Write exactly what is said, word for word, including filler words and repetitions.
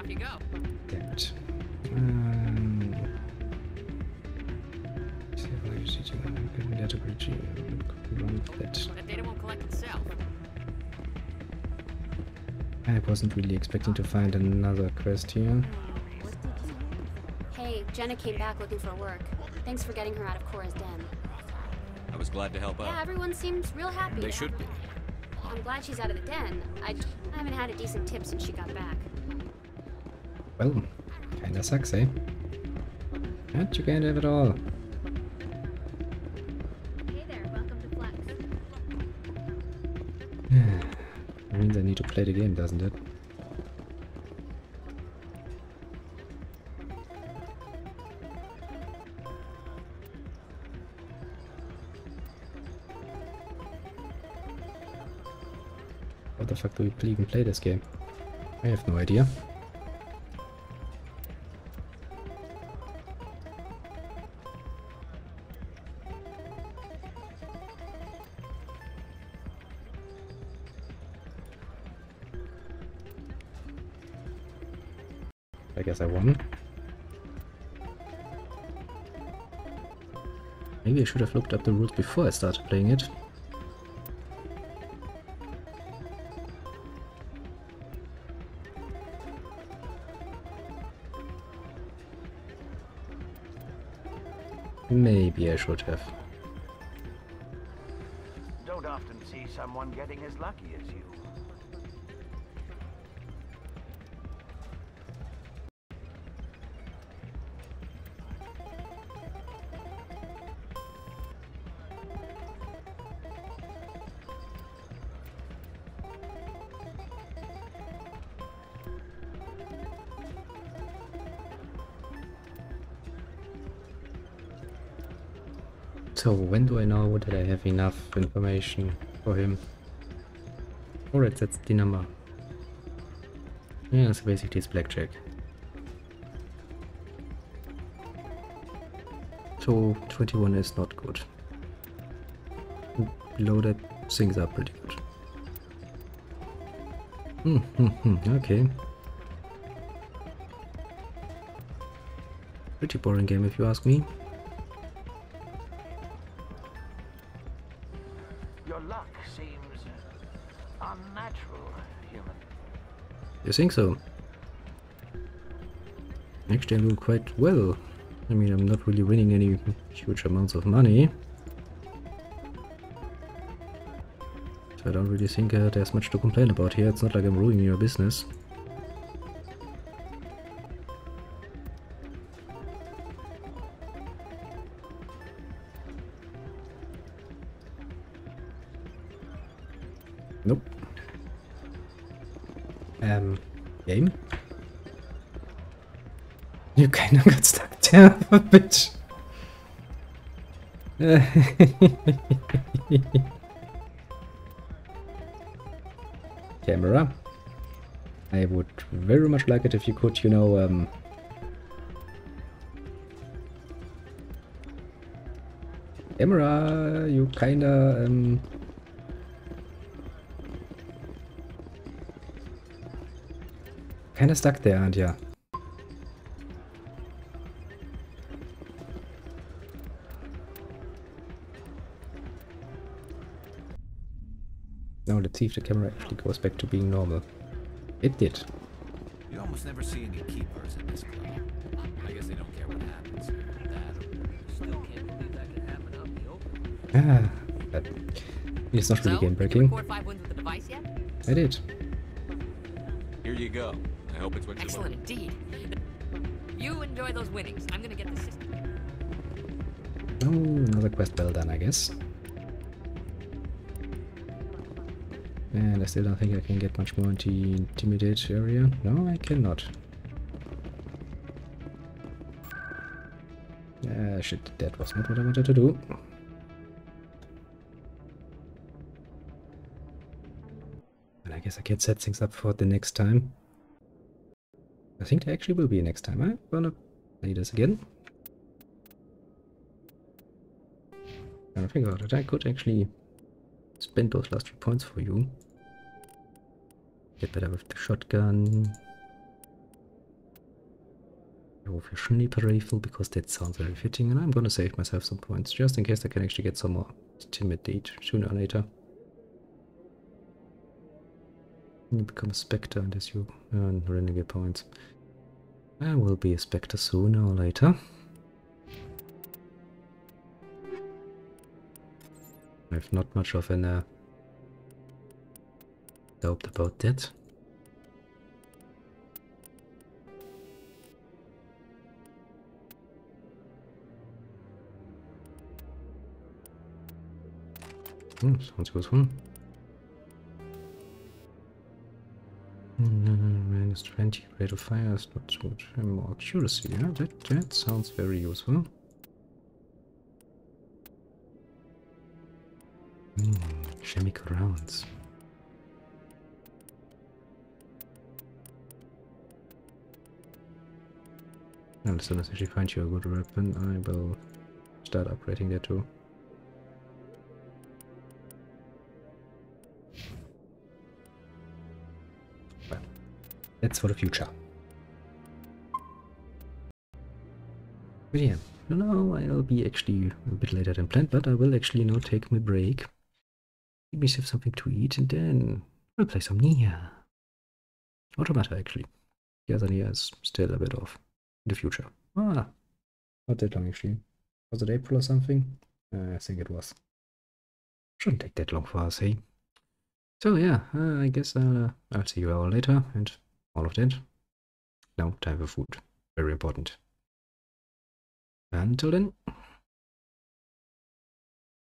Off you go. Damn it. Um, That data won't collect itself. I wasn't really expecting to find another quest here. Hey, Jenna came back looking for work. Thanks for getting her out of Cora's den. I was glad to help out. Yeah, everyone seems real happy. They to should have be. her. I'm glad she's out of the den. I, I haven't had a decent tip since she got back. Well, kinda sucks, eh? But you can't have it all. Hey there, welcome to Flex. That means I need to play the game, doesn't it? How the fuck do we even play this game? I have no idea. I guess I won. Maybe I should have looked up the rules before I started playing it. Maybe I should have. Don't often see someone getting as lucky as you. So when do I know that I have enough information for him? Alright, that's the number. Yeah, so basically it's blackjack. So twenty-one is not good. Below that, things are pretty good. Hmm, hmm, hmm, okay. Pretty boring game if you ask me. Your luck seems unnatural, human. You think so? Actually, I'm doing quite well. I mean, I'm not really winning any huge amounts of money. So I don't really think uh, there's much to complain about here. It's not like I'm ruining your business. Nope. Um, game? You kinda got stuck there a bit. Camera. I would very much like it if you could, you know, um... Camera, you kinda, um... Kinda stuck there, aren't ya? Now let's see if the camera actually goes back to being normal. It did. You almost never see any keepers in this club. I guess they don't care what happens. That Still can't believe that could happen out in the open. Ah, but it's not really So, game did you breaking. record five wins with the device yet? I did. Here you go. I hope it's what you're Excellent looking. indeed. You enjoy those winnings. I'm gonna get the system. Oh, another quest well done, I guess. And I still don't think I can get much more into the intimidate area. No, I cannot. Ah, shit, that was not what I wanted to do. And I guess I can set things up for the next time. I think there actually will be a next time. I'm gonna play this again. And I think about it, I could actually spend those last few points for you. Get better with the shotgun. go with your sniper rifle because that sounds very fitting, and I'm gonna save myself some points just in case I can actually get some more intimidate sooner or later. You become a Spectre and as you earn renegade points. I will be a Spectre sooner or later. I have not much of an uh, doubt about that. Hmm, sounds useful. Minus twenty rate of fire is not too much more accuracy. Yeah, that, that sounds very useful. Hmm, chemical rounds. And as soon as I actually find you a good weapon, I will start upgrading that too. Well, that's for the future. But yeah, you know, I'll be actually a bit later than planned, but I will actually now take my break. Give myself something to eat and then we'll play some Nia. Automata actually. The other Nia is still a bit off in the future. Ah, not that long actually. Was it April or something? Uh, I think it was. Shouldn't take that long for us, hey? So yeah, uh, I guess I'll, uh, I'll see you all later and all of that. Now time for food. Very important. Until then.